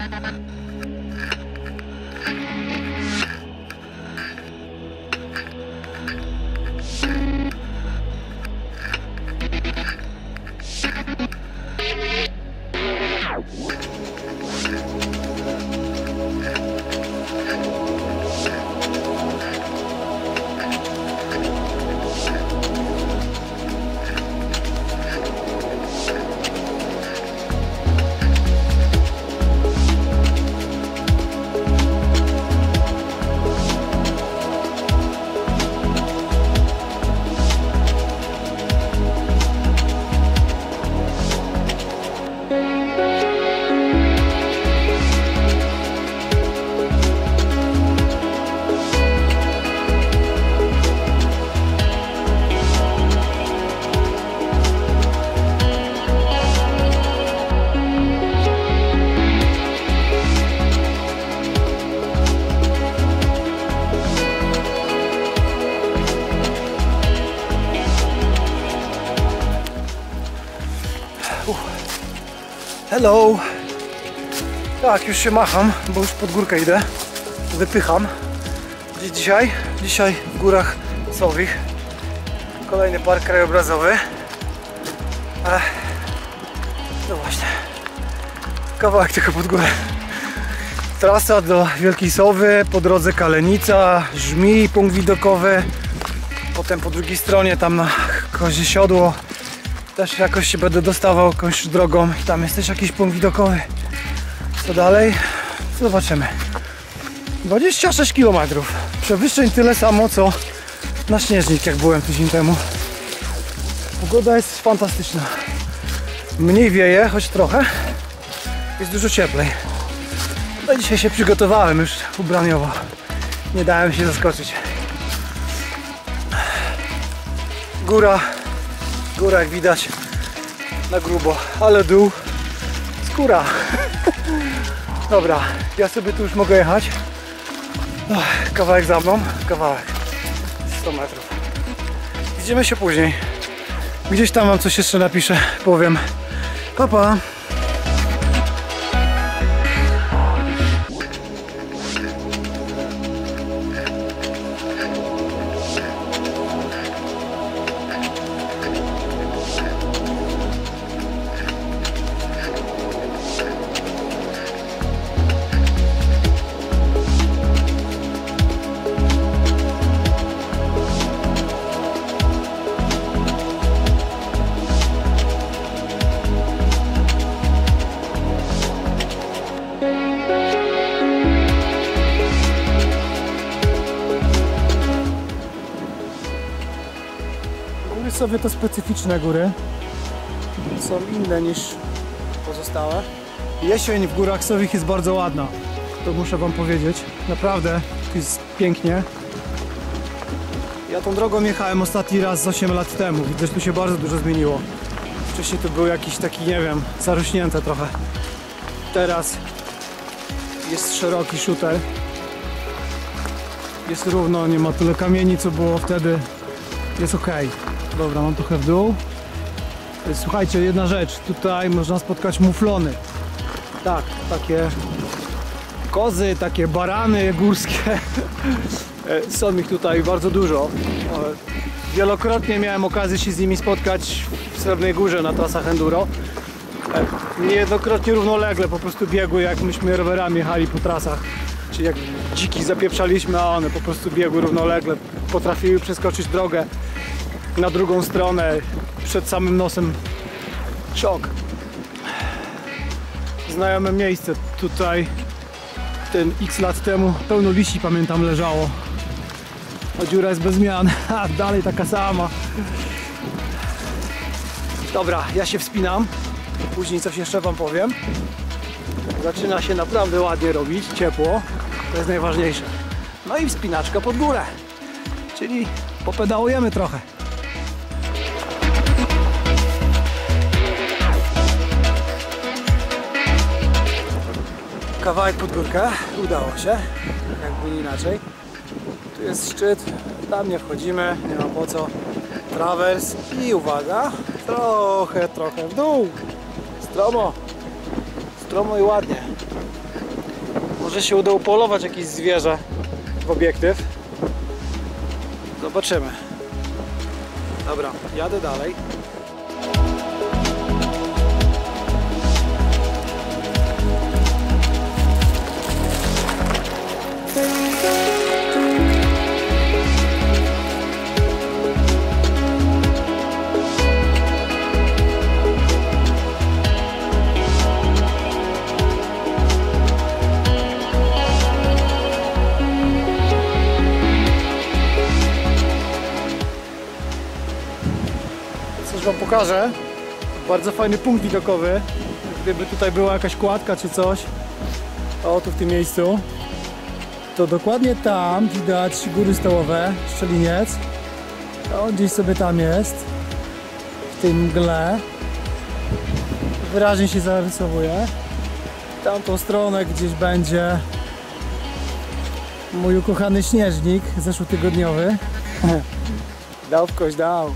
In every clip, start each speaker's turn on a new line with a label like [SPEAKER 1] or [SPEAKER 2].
[SPEAKER 1] Hello! Tak, już się macham, bo już pod górkę idę. Wypycham. Gdzie dzisiaj? Dzisiaj w Górach Sowich. Kolejny park krajobrazowy. No właśnie. Kawałek tylko pod górę. Trasa do Wielkiej Sowy, po drodze Kalenica, Żmij, punkt widokowy. Potem po drugiej stronie tam na Kozie Siodło. Też jakoś się będę dostawał jakąś drogą i tam jest też jakiś punkt widokowy. Co dalej? Zobaczymy. 26 km. Przewyższeń tyle samo co na Śnieżnik, jak byłem tydzień temu. Pogoda jest fantastyczna. Mniej wieje, choć trochę. Jest dużo cieplej. No dzisiaj się przygotowałem już ubraniowo. Nie dałem się zaskoczyć. Góra, jak widać, na grubo, ale dół, skóra. Dobra, ja sobie tu już mogę jechać. Kawałek za mną, kawałek, 100 metrów. Widzimy się później. Gdzieś tam wam coś jeszcze napiszę, powiem. Pa, pa. Sobie to specyficzne góry, są inne niż pozostałe. Jesień w Górach Sowich jest bardzo ładna, to muszę wam powiedzieć, naprawdę jest pięknie. Ja tą drogą jechałem ostatni raz z 8 lat temu, widzę, że tu się bardzo dużo zmieniło. Wcześniej to był jakiś taki, nie wiem, zarośnięte trochę. Teraz jest szeroki shooter, jest równo, nie ma tyle kamieni co było wtedy, jest ok. Dobra, mam trochę w dół. Słuchajcie, jedna rzecz. Tutaj można spotkać muflony. Tak, takie kozy, takie barany górskie. Są ich tutaj bardzo dużo. Wielokrotnie miałem okazję się z nimi spotkać w Srebrnej Górze na trasach enduro. Niejednokrotnie równolegle po prostu biegły, jak myśmy rowerami jechali po trasach. Czyli jak dziki zapieprzaliśmy, a one po prostu biegły równolegle. Potrafiły przeskoczyć drogę na drugą stronę, przed samym nosem. Szok. Znajome miejsce. Tutaj ten x lat temu pełno liści, pamiętam, leżało. A dziura jest bez zmian. A dalej taka sama. Dobra, ja się wspinam. Później coś jeszcze wam powiem. Zaczyna się naprawdę ładnie robić, ciepło. To jest najważniejsze. No i wspinaczka pod górę. Czyli popedałujemy trochę. Kawałek pod górkę, udało się, jakby inaczej. Tu jest szczyt, tam nie wchodzimy, nie ma po co. Trawers i uwaga, trochę w dół. Stromo i ładnie. Może się uda upolować jakieś zwierzę w obiektyw. Zobaczymy. Dobra, jadę dalej. Coś wam pokażę. Bardzo fajny punkt widokowy. Gdyby tutaj była jakaś kładka czy coś, o tu w tym miejscu, to dokładnie tam widać góry stołowe, Szczeliniec. On gdzieś sobie tam jest, w tej mgle. Wyraźnie się zarysowuje. Tamtą stronę gdzieś będzie mój ukochany śnieżnik zeszłotygodniowy. Dał w kość, dał.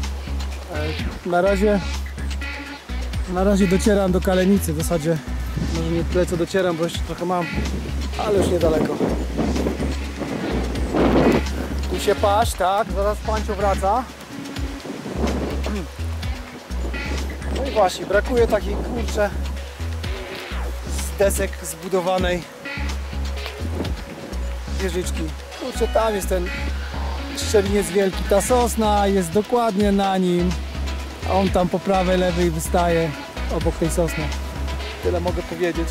[SPEAKER 1] Na razie docieram do Kalenicy, w zasadzie może nie tyle co docieram, bo jeszcze trochę mam, ale już niedaleko. Tu się paść, tak, zaraz Pancio wraca. No i właśnie, brakuje takiej, kurczę, z desek zbudowanej wieżyczki. Kurczę, tam jest ten Szczeliniec Wielki, ta sosna jest dokładnie na nim, a on tam po prawej, lewej wystaje obok tej sosny. Tyle mogę powiedzieć.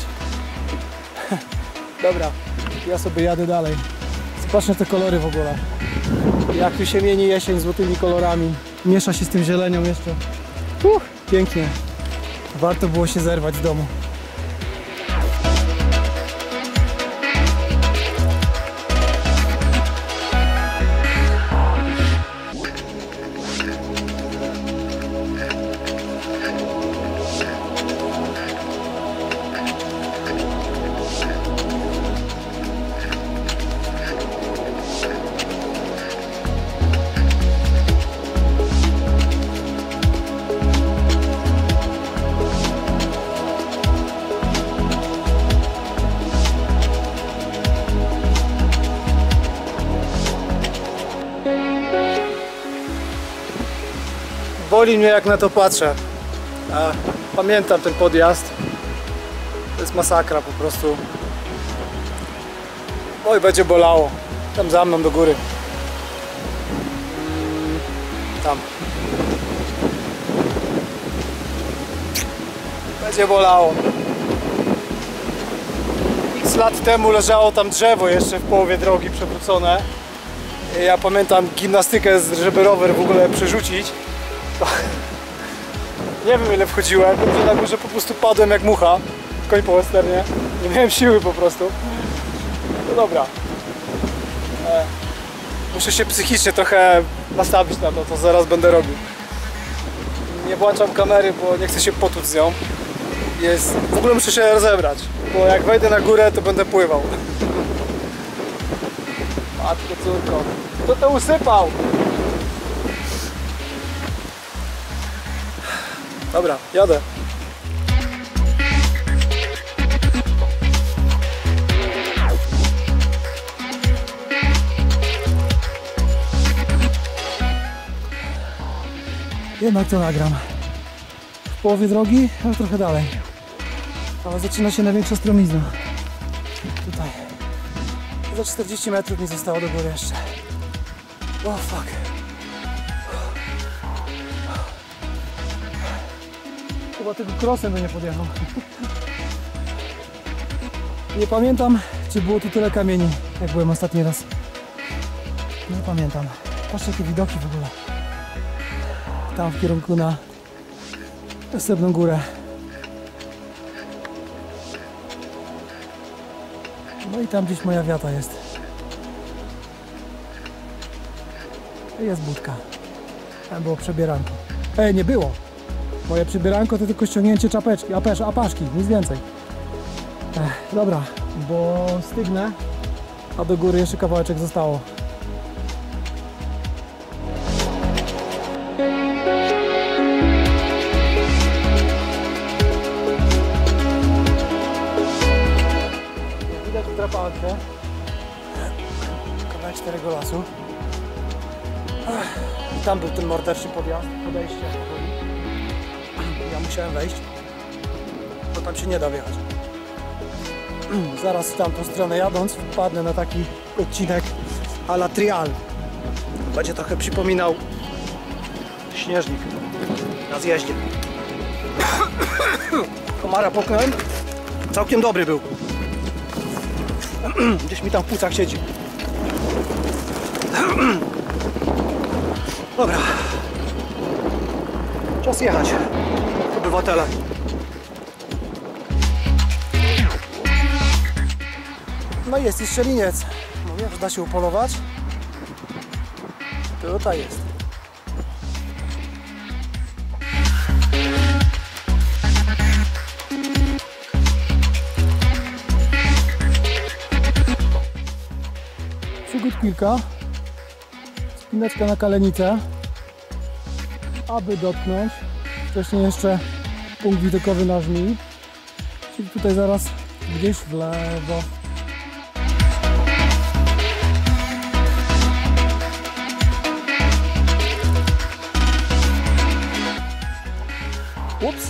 [SPEAKER 1] Dobra, ja sobie jadę dalej. Zobaczcie te kolory w ogóle. Jak tu się mieni jesień złotymi kolorami. Miesza się z tym zielenią jeszcze. Pięknie. Warto było się zerwać z domu. Boli mnie, jak na to patrzę. Pamiętam ten podjazd. To jest masakra po prostu. Oj, będzie bolało. Tam za mną do góry. Tam. Będzie bolało. X lat temu leżało tam drzewo jeszcze w połowie drogi przewrócone. Ja pamiętam gimnastykę, żeby rower w ogóle przerzucić. Nie wiem, ile wchodziłem, że na górze po prostu padłem jak mucha. Koń po westernie. Nie miałem siły po prostu. No dobra. Muszę się psychicznie trochę nastawić na to, co zaraz będę robił. Nie włączam kamery, bo nie chcę się potłuc z nią. W ogóle muszę się rozebrać, bo jak wejdę na górę, to będę pływał. Matko, córko. Kto to usypał? Dobra, jadę. Jednak to nagram. W połowie drogi, ale trochę dalej. Ale zaczyna się największa stromizna. Tutaj. Za 40 metrów mi zostało do góry jeszcze. Oh fuck. Chyba tego crossem by nie podjechał. Nie pamiętam, czy było tu tyle kamieni, jak byłem ostatni raz. Nie pamiętam. Patrzcie, jakie widoki w ogóle. Tam w kierunku na następną górę. No i tam gdzieś moja wiata jest. Jest budka. Tam było przebieranko. Nie było. Moje przybieranko to tylko ściągnięcie czapeczki, apaszki, nic więcej. Dobra, bo stygnę, a do góry jeszcze kawałeczek zostało. Widać palkę. Kawałek 4 lasu. I tam był ten morderczy podjazd, podejście. Ja musiałem wejść, bo tam się nie da wjechać. Zaraz w tamtą stronę jadąc wpadnę na taki odcinek a la trial. Będzie trochę przypominał śnieżnik na zjeździe. Komara poknąłem. Całkiem dobry był. Gdzieś mi tam w płucach siedzi. Dobra. Czas jechać, obywatele. No i jest i strzeliniec. Mówię, że da się upolować. Tutaj jest. Przygód kilka. Spineczka na kalenicę, aby dotknąć. Wcześniej jeszcze punkt widokowy na Żmii. Czyli tutaj zaraz gdzieś w lewo. Ups.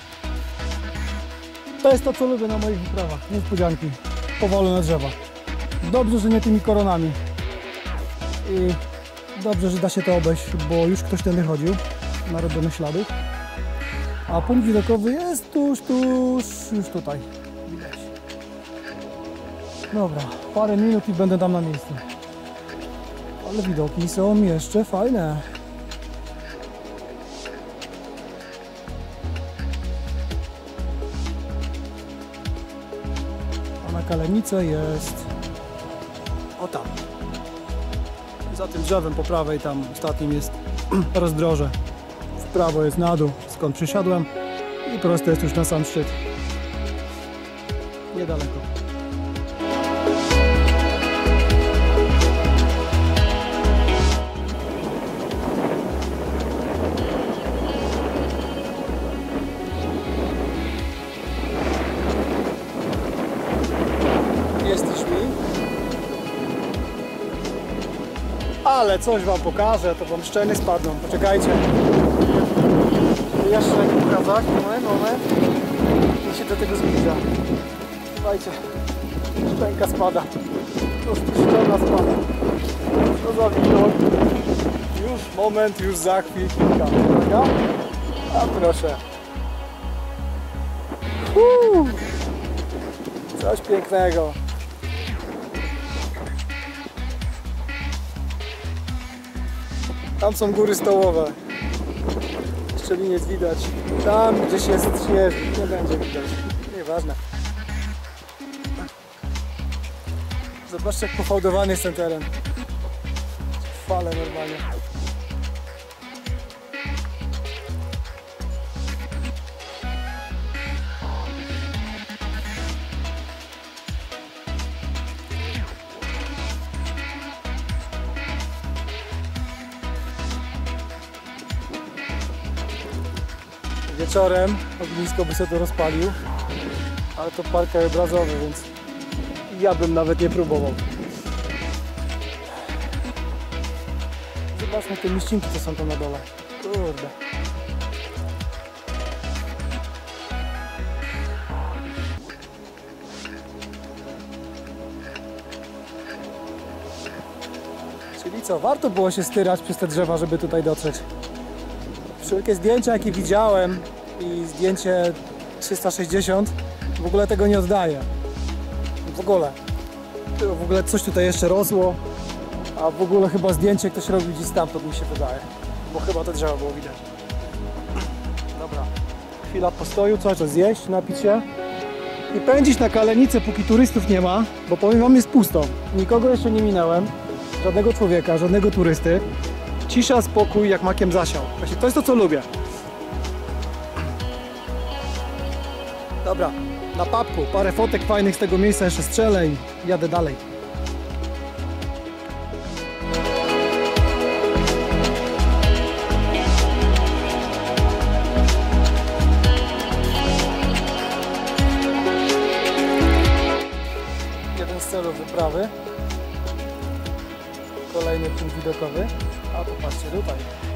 [SPEAKER 1] To jest to, co lubię na moich wyprawach. Niespodzianki. Powolne drzewa. Dobrze, że nie tymi koronami. I dobrze, że da się to obejść, bo już ktoś tędy chodził. Narobione ślady. A punkt widokowy jest tuż, już tutaj. Widać. Dobra, parę minut i będę tam na miejscu. Ale widoki są jeszcze fajne. A na kalenicę jest... O tam. Za tym drzewem po prawej tam ostatnim jest rozdroże. W prawo jest na dół, skąd przysiadłem. I prosto jest już na sam szczyt. Niedaleko. Jesteś mi? Ale coś wam pokażę, to wam szczeny spadną. Poczekajcie. Jeszcze pokazać. Moment. I się do tego zbliża. Słuchajcie. Szczęka spada. To szczena spada. Co za widok. Już moment, już za chwilkę. A proszę. Coś pięknego. Tam są góry stołowe. Szczeliniec widać. Tam gdzieś jest śnieżnik, nie będzie widać. Nieważne. Zobaczcie, jak pofałdowany jest ten teren. Fale normalnie. Wieczorem ognisko by sobie to rozpalił, ale to park krajobrazowy, więc ja bym nawet nie próbował. Zobaczmy te mieścinki, co są tam na dole. Kurde. Czyli co, warto było się styrać przez te drzewa, żeby tutaj dotrzeć. Wszelkie zdjęcia, jakie widziałem i zdjęcie 360 w ogóle tego nie oddaje. W ogóle coś tutaj jeszcze rosło, a w ogóle chyba zdjęcie ktoś robił gdzieś stamtąd, mi się wydaje, bo chyba te drzewa było widać. Dobra, chwila postoju, coś zjeść, napić się i pędzić na kalenicę, póki turystów nie ma, bo powiem wam, jest pusto. Nikogo jeszcze nie minęłem, żadnego człowieka, żadnego turysty. Cisza, spokój, jak makiem zasiał. Właśnie to jest to, co lubię. Dobra, na papku. Parę fotek fajnych z tego miejsca jeszcze strzelę i jadę dalej. Jeden z w celu wyprawy. Kolejny punkt widokowy. A popatrzcie tutaj.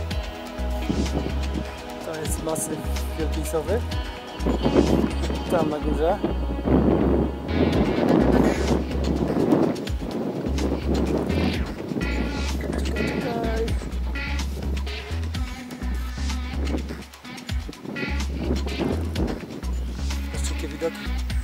[SPEAKER 1] To jest masyw wielkiejsowy. Tam na górze. Czekaj. Patrzcie, jakie widoki.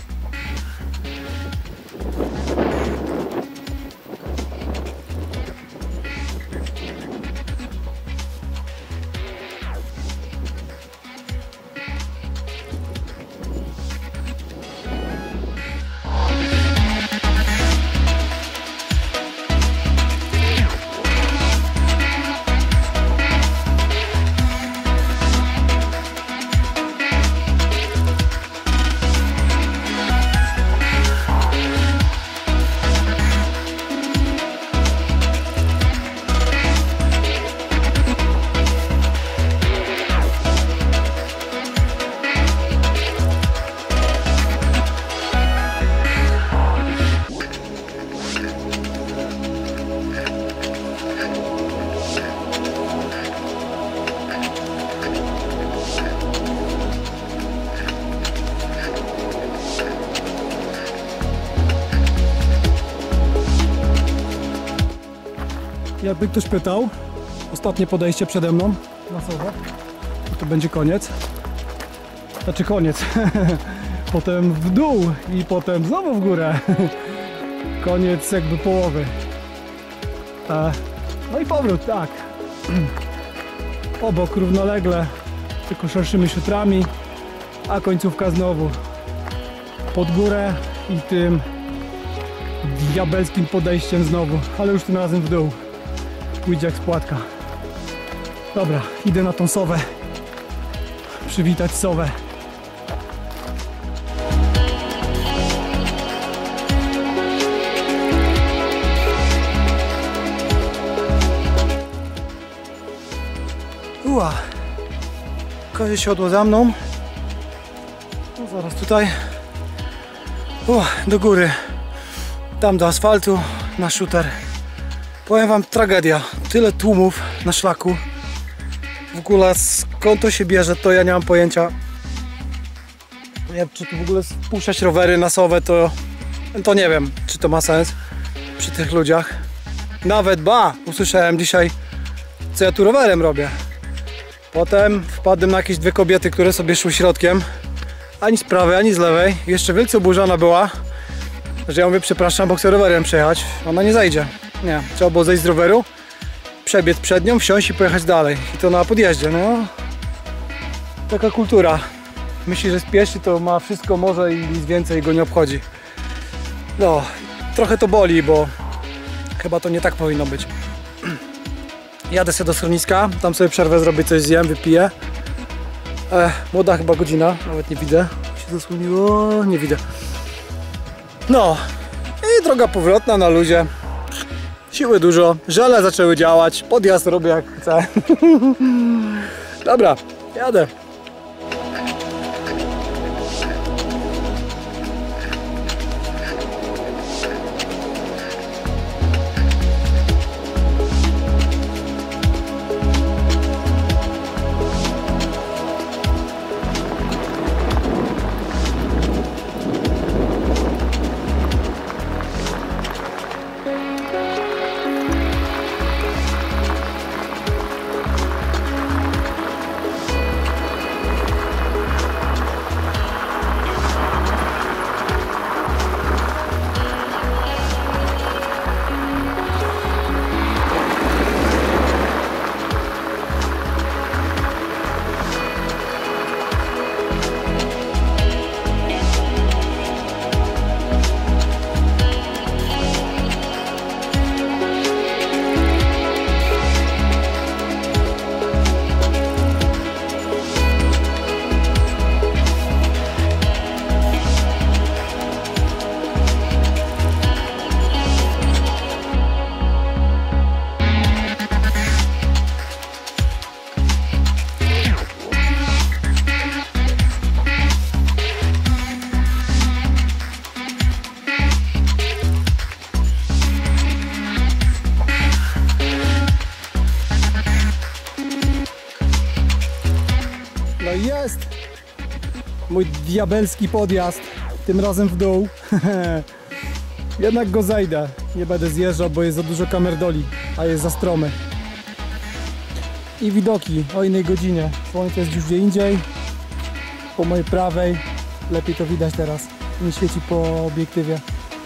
[SPEAKER 1] Jakby ktoś pytał, ostatnie podejście przede mną na Sowę, to będzie koniec. Znaczy koniec. Potem w dół i potem znowu w górę. Koniec jakby połowy. No i powrót, tak. Obok równolegle, tylko szerszymi szutrami, a końcówka znowu pod górę i tym diabelskim podejściem znowu, ale już tym razem w dół. Pójdzie jak spłatka. Dobra, idę na tą Sowę. Przywitać Sowę. Kozie siodło za mną. No zaraz tutaj. Do góry. Tam do asfaltu na shooter. Powiem wam, tragedia. Tyle tłumów na szlaku. W ogóle skąd to się bierze, to ja nie mam pojęcia. Czy tu w ogóle spuszczać rowery na Sowę, to nie wiem, czy to ma sens przy tych ludziach. Nawet usłyszałem dzisiaj, co ja tu rowerem robię. Potem wpadłem na jakieś dwie kobiety, które sobie szły środkiem. Ani z prawej, ani z lewej. Jeszcze wielce oburzona była, że ja mówię, przepraszam, bo chcę rowerem przejechać. Ona nie zajdzie. Nie, trzeba było zejść z roweru, przebiec przed nią, wsiąść i pojechać dalej. I to na podjeździe, no. Taka kultura. Myśli, że spieszy, to ma wszystko, może i nic więcej go nie obchodzi. No, trochę to boli, bo chyba to nie tak powinno być. Jadę sobie do schroniska, tam sobie przerwę zrobię, coś zjem, wypiję. Młoda chyba godzina, nawet nie widzę. Się zasłoniło, nie widzę. No i droga powrotna na luzie. Siły dużo, żele zaczęły działać, podjazd robię jak chcę. Dobra, jadę. Mój diabelski podjazd, tym razem w dół. Jednak go zejdę. Nie będę zjeżdżał, bo jest za dużo kamerdoli, a jest za stromy. I widoki o innej godzinie. Słońce jest już gdzie indziej. Po mojej prawej. Lepiej to widać teraz. Nie świeci po obiektywie.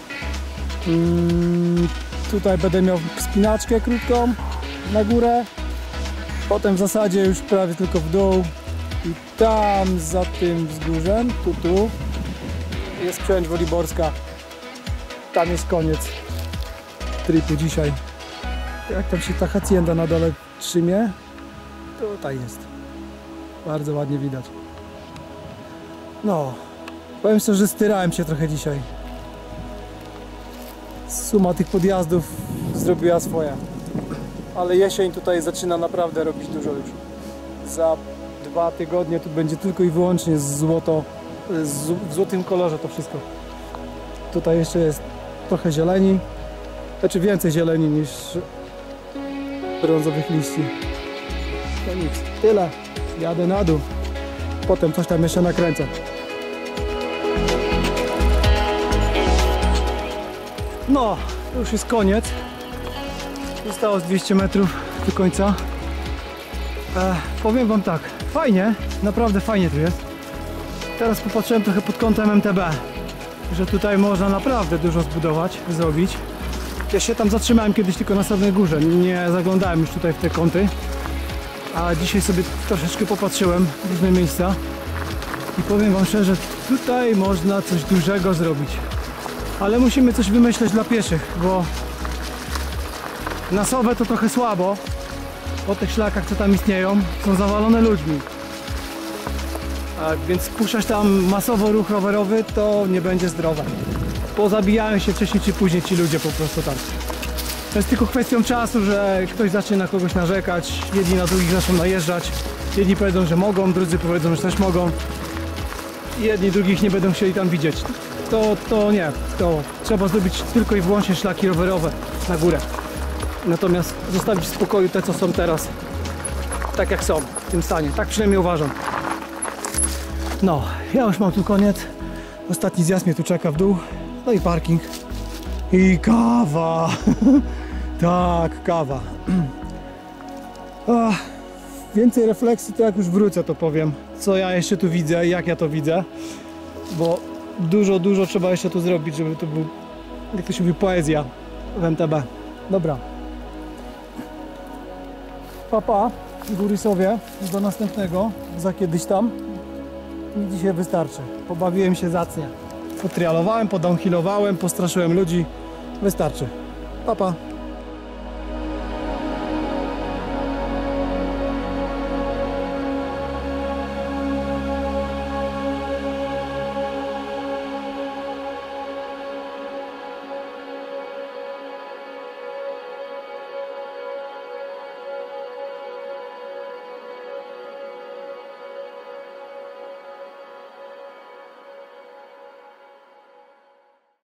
[SPEAKER 1] Tutaj będę miał wspinaczkę krótką na górę. Potem w zasadzie już prawie tylko w dół. I tam za tym wzgórzem, tu jest przełęcz woliborska. Tam jest koniec tripu dzisiaj. Jak tam się ta hacienda na dole trzymie, tutaj jest. Bardzo ładnie widać. No, powiem szczerze, że styrałem się trochę dzisiaj. Suma tych podjazdów zrobiła swoje. Ale jesień tutaj zaczyna naprawdę robić dużo już. Za 2 tygodnie tu będzie tylko i wyłącznie w złotym kolorze to wszystko. Tutaj jeszcze jest trochę zieleni, znaczy więcej zieleni niż brązowych liści. No nic, tyle. Jadę na dół. Potem coś tam jeszcze nakręcę. No, już jest koniec. Zostało z 200 metrów do końca. Powiem wam tak, fajnie, naprawdę fajnie tu jest. Teraz popatrzyłem trochę pod kątem MTB, że tutaj można naprawdę dużo zbudować, zrobić. Ja się tam zatrzymałem kiedyś tylko na samej górze, nie zaglądałem już tutaj w te kąty. A dzisiaj sobie troszeczkę popatrzyłem w różne miejsca i powiem wam szczerze, tutaj można coś dużego zrobić. Ale musimy coś wymyśleć dla pieszych, bo nasowe to trochę słabo. Po tych szlakach, co tam istnieją, są zawalone ludźmi. Więc puszczać tam masowo ruch rowerowy, to nie będzie zdrowe. Pozabijają się wcześniej czy później ci ludzie po prostu tam. To jest tylko kwestią czasu, że ktoś zacznie na kogoś narzekać, jedni na drugich zaczną najeżdżać. Jedni powiedzą, że mogą, drudzy powiedzą, że też mogą. I jedni drugich nie będą chcieli tam widzieć. To nie. To trzeba zrobić tylko i wyłącznie szlaki rowerowe na górę. Natomiast zostawić w spokoju te, co są teraz, tak jak są, w tym stanie. Tak przynajmniej uważam. No, ja już mam tu koniec. Ostatni zjazd mnie tu czeka w dół. No i parking. I kawa. Tak, kawa. Więcej refleksji to jak już wrócę, to powiem, co ja jeszcze tu widzę, jak ja to widzę. Bo dużo trzeba jeszcze tu zrobić, żeby to był, jak to się mówi, poezja w MTB. Dobra. Papa, górysowie, do następnego, za kiedyś tam. I dzisiaj wystarczy. Pobawiłem się zacnie. Potrialowałem, podownhillowałem, postraszyłem ludzi. Wystarczy. Papa.